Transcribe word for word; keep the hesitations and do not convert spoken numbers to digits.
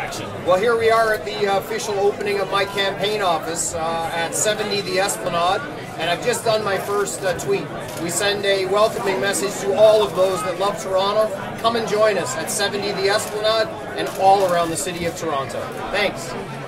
action? Well, here we are at the official opening of my campaign office uh, at seventy the Esplanade, and I've just done my first uh, tweet. We send a welcoming message to all of those that love Toronto. Come and join us at seventy the Esplanade and all around the city of Toronto. Thanks.